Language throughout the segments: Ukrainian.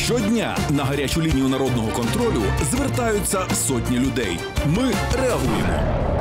Щодня на гарячу лінію народного контролю звертаються сотні людей. Ми реагуємо.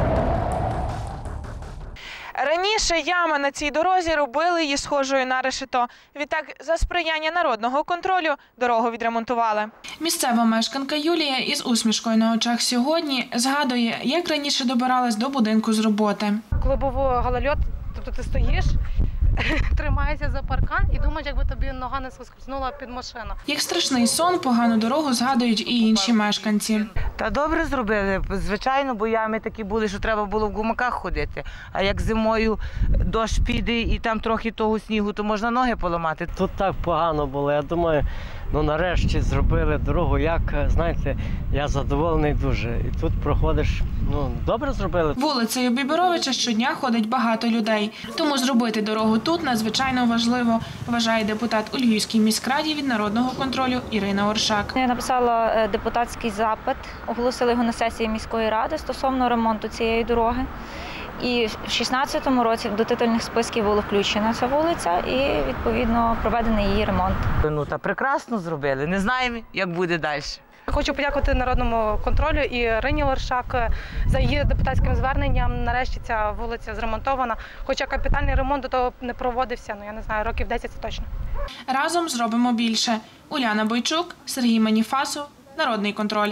Раніше ями на цій дорозі робили її схожою на решето. Відтак, за сприяння народного контролю дорогу відремонтували. Місцева мешканка Юлія із усмішкою на очах сьогодні згадує, як раніше добиралась до будинку з роботи. Коли був голольот, тобто ти стоїш, тримаєшся за паркан і думаєш, якби тобі нога не соскользнула під машину. Як страшний сон, погану дорогу згадують і інші мешканці. Та добре зробили, звичайно, бо ями такі були, що треба було в гумаках ходити. А як зимою дощ піде і там трохи того снігу, то можна ноги поламати. Тут так погано було, я думаю, нарешті зробили дорогу, як, знаєте, я задоволений дуже. І тут проходиш, добре зробили. Вулицею Біберовича щодня ходить багато людей. Тому зробити дорогу тут надзвичайно важливо, вважає депутат у Львівській міськраді від народного контролю Ірина Оршак. Я написала депутатський запит, оголосили його на сесії міської ради стосовно ремонту цієї дороги. І в 2016 році до титульних списків була включена ця вулиця і, відповідно, проведений її ремонт. Та прекрасно зробили, не знаємо, як буде далі. Хочу подякувати народному контролю і Ірині Оршак за її депутатським зверненням. Нарешті ця вулиця зремонтована. Хоча капітальний ремонт до того не проводився, я не знаю, років 10 це точно. Разом зробимо більше. Уляна Бойчук, Сергій Маніфасов, Народний контроль.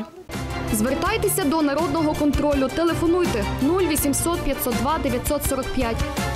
Звертайтеся до народного контролю. Телефонуйте 0800 502 945.